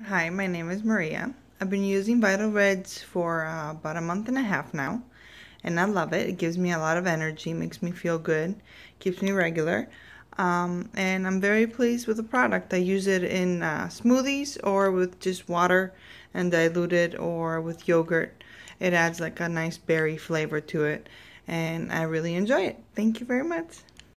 Hi, my name is Maria. I've been using Vital Reds for about a month and a half now, and I love it. It gives me a lot of energy, makes me feel good, keeps me regular, and I'm very pleased with the product. I use it in smoothies or with just water and diluted or with yogurt. It adds like a nice berry flavor to it, and I really enjoy it. Thank you very much.